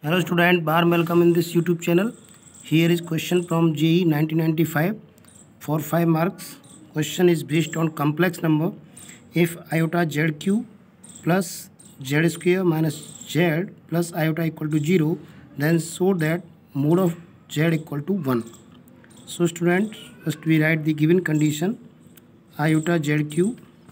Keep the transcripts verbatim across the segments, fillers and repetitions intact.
Hello student, warm welcome in this YouTube channel. Here is question from J E E nineteen ninety-five for five marks. Question is based on complex number. If iota zq plus z square minus z plus iota equal to zero, then show that mode of z equal to one. So student, first we write the given condition. Iota zq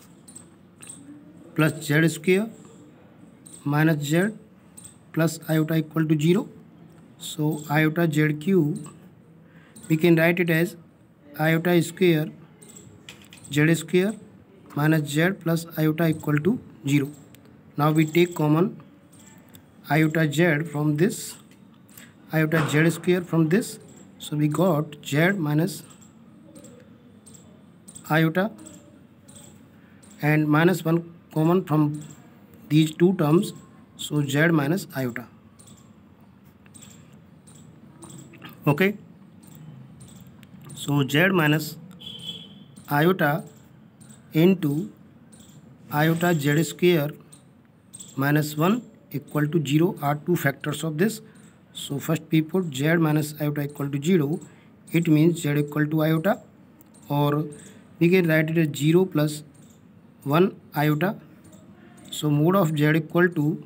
plus z square minus z plus iota equal to zero. So iota zq, we can write it as iota square z square minus z plus iota equal to zero. Now we take common iota z from this, iota z square from this. So we got z minus iota and minus one common from these two terms. So z minus iota. Okay. So z minus iota into iota z square minus one equal to zero are two factors of this. So first we put z minus iota equal to zero. It means z equal to iota, or we can write it as zero plus one iota. So mode of z equal to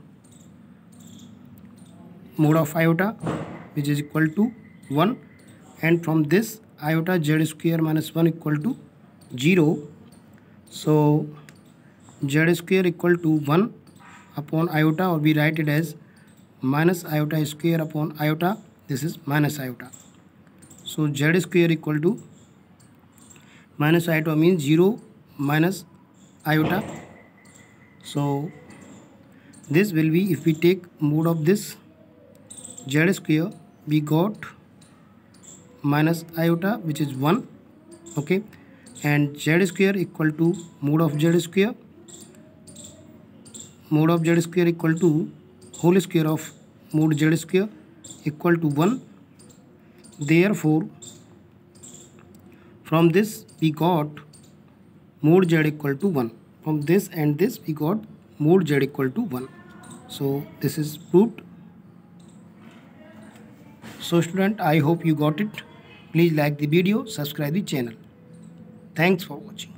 mode of iota, which is equal to one, and from this iota z square minus one equal to zero. So z square equal to one upon iota, or we write it as minus iota square upon iota. This is minus iota. So z square equal to minus iota means zero minus iota. So this will be, if we take mode of this z square, we got minus iota, which is one. Okay, and z square equal to mode of z square, mode of z square equal to whole square of mode z square equal to one. Therefore from this we got mode z equal to one. From this and this we got mode z equal to one. So this is proved. So student, I hope you got it. Please like the video, subscribe the channel. Thanks for watching.